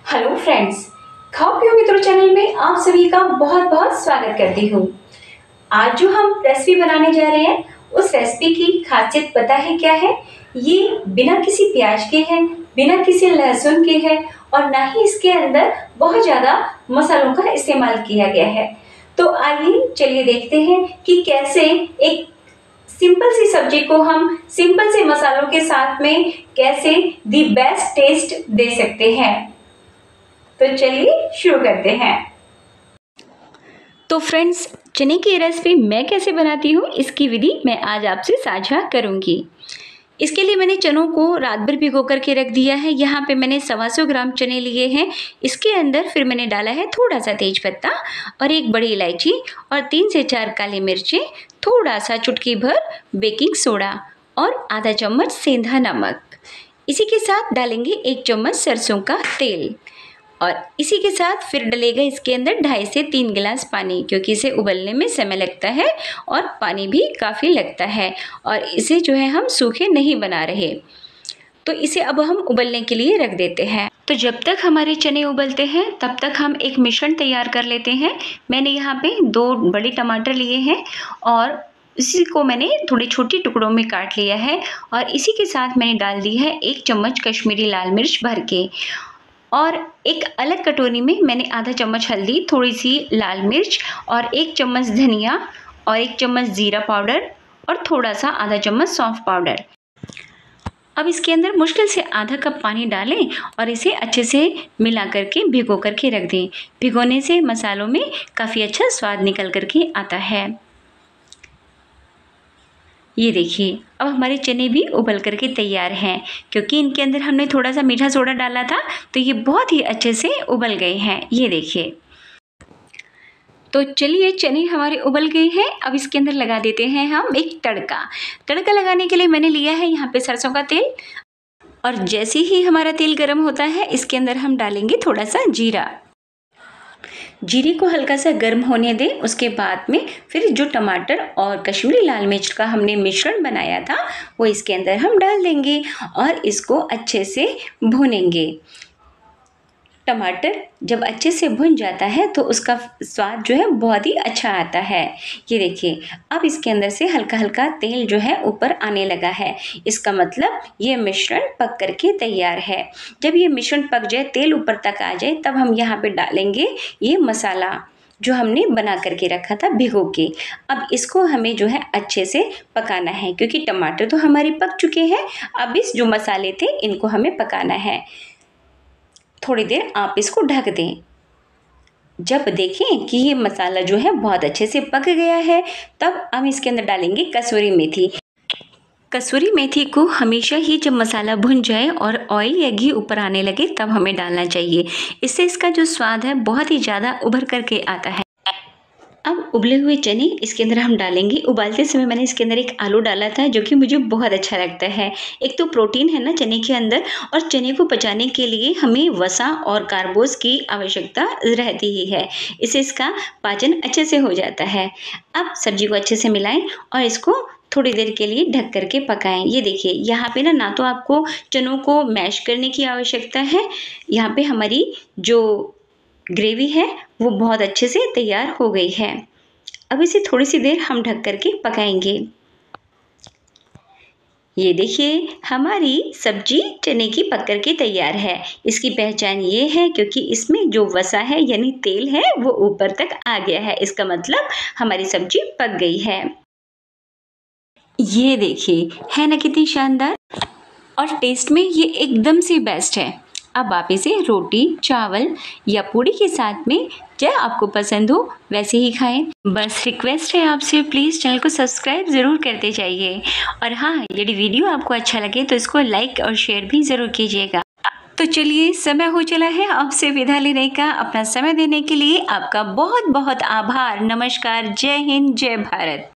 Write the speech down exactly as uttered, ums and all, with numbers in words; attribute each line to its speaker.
Speaker 1: Hello friends, खाओ पियो मित्रों चैनल में आप सभी का बहुत बहुत स्वागत करती हूँ। आज जो हम रेसिपी बनाने जा रहे हैं उस रेसिपी की खासियत पता है क्या है? ये बिना किसी प्याज के है, बिना किसी लहसुन के है और ना ही इसके अंदर बहुत ज़्यादा मसालों का इस्तेमाल किया गया है। तो आइए चलिए देखते हैं कि कैसे एक सिंपल सी सब्जी को हम सिंपल से मसालों के साथ में कैसे दी बेस्ट टेस्ट दे सकते हैं। तो चलिए शुरू करते हैं। तो फ्रेंड्स, चने की रेसिपी मैं कैसे बनाती हूँ इसकी विधि मैं आज आपसे साझा करूँगी। इसके लिए मैंने चनों को रात भर भिगो करके रख दिया है। यहाँ पे मैंने सवा सौ ग्राम चने लिए हैं। इसके अंदर फिर मैंने डाला है थोड़ा सा तेज पत्ता और एक बड़ी इलायची और तीन से चार काली मिर्चें, थोड़ा सा चुटकी भर बेकिंग सोडा और आधा चम्मच सेंधा नमक। इसी के साथ डालेंगे एक चम्मच सरसों का तेल और इसी के साथ फिर डलेगा इसके अंदर ढाई से तीन गिलास पानी, क्योंकि इसे उबलने में समय लगता है और पानी भी काफ़ी लगता है और इसे जो है हम सूखे नहीं बना रहे। तो इसे अब हम उबलने के लिए रख देते हैं। तो जब तक हमारे चने उबलते हैं तब तक हम एक मिश्रण तैयार कर लेते हैं। मैंने यहाँ पे दो बड़े टमाटर लिए हैं और इसी को मैंने थोड़े छोटे टुकड़ों में काट लिया है और इसी के साथ मैंने डाल दी है एक चम्मच कश्मीरी लाल मिर्च भर के और एक अलग कटोरी में मैंने आधा चम्मच हल्दी, थोड़ी सी लाल मिर्च और एक चम्मच धनिया और एक चम्मच जीरा पाउडर और थोड़ा सा आधा चम्मच सौंफ पाउडर। अब इसके अंदर मुश्किल से आधा कप पानी डालें और इसे अच्छे से मिला करके भिगो करके रख दें। भिगोने से मसालों में काफ़ी अच्छा स्वाद निकल करके आता है। ये देखिए, अब हमारे चने भी उबल करके तैयार हैं, क्योंकि इनके अंदर हमने थोड़ा सा मीठा सोडा डाला था तो ये बहुत ही अच्छे से उबल गए हैं। ये देखिए, तो चलिए चने हमारे उबल गए हैं। अब इसके अंदर लगा देते हैं हम एक तड़का। तड़का लगाने के लिए मैंने लिया है यहाँ पे सरसों का तेल और जैसे ही हमारा तेल गर्म होता है इसके अंदर हम डालेंगे थोड़ा सा जीरा। जीरे को हल्का सा गर्म होने दें। उसके बाद में फिर जो टमाटर और कश्मीरी लाल मिर्च का हमने मिश्रण बनाया था वो इसके अंदर हम डाल देंगे और इसको अच्छे से भूनेंगे। टमाटर जब अच्छे से भुन जाता है तो उसका स्वाद जो है बहुत ही अच्छा आता है। ये देखिए, अब इसके अंदर से हल्का हल्का तेल जो है ऊपर आने लगा है। इसका मतलब ये मिश्रण पक करके तैयार है। जब ये मिश्रण पक जाए, तेल ऊपर तक आ जाए, तब हम यहाँ पे डालेंगे ये मसाला जो हमने बना करके रखा था भिगो के। अब इसको हमें जो है अच्छे से पकाना है, क्योंकि टमाटर तो हमारे पक चुके हैं। अब इस जो मसाले थे इनको हमें पकाना है। थोड़ी देर आप इसको ढक दें। जब देखें कि ये मसाला जो है बहुत अच्छे से पक गया है तब हम इसके अंदर डालेंगे कसूरी मेथी। कसूरी मेथी को हमेशा ही जब मसाला भुन जाए और ऑयल या घी ऊपर आने लगे तब हमें डालना चाहिए। इससे इसका जो स्वाद है बहुत ही ज़्यादा उभर करके आता है। अब उबले हुए चने इसके अंदर हम डालेंगे। उबालते समय मैंने इसके अंदर एक आलू डाला था जो कि मुझे बहुत अच्छा लगता है। एक तो प्रोटीन है ना चने के अंदर, और चने को पचाने के लिए हमें वसा और कार्बोज की आवश्यकता रहती ही है। इससे इसका पाचन अच्छे से हो जाता है। अब सब्जी को अच्छे से मिलाएं और इसको थोड़ी देर के लिए ढक करके पकाएं। ये देखिए, यहाँ पे ना ना तो आपको चनों को मैश करने की आवश्यकता है, यहाँ पे हमारी जो ग्रेवी है वो बहुत अच्छे से तैयार हो गई है। अब इसे थोड़ी सी देर हम ढक करके पकाएंगे। ये देखिए, हमारी सब्जी चने की पक करके तैयार है। इसकी पहचान ये है क्योंकि इसमें जो वसा है यानी तेल है वो ऊपर तक आ गया है। इसका मतलब हमारी सब्जी पक गई है। ये देखिए, है ना कितनी शानदार, और टेस्ट में ये एकदम से बेस्ट है। अब आप इसे रोटी, चावल या पूड़ी के साथ में चाहे आपको पसंद हो वैसे ही खाएं। बस रिक्वेस्ट है आपसे, प्लीज़ चैनल को सब्सक्राइब ज़रूर करते जाइए। और हाँ, यदि वीडियो आपको अच्छा लगे तो इसको लाइक और शेयर भी ज़रूर कीजिएगा। तो चलिए, समय हो चला है आपसे विदा लेने का। अपना समय देने के लिए आपका बहुत बहुत आभार। नमस्कार, जय हिंद, जय भारत।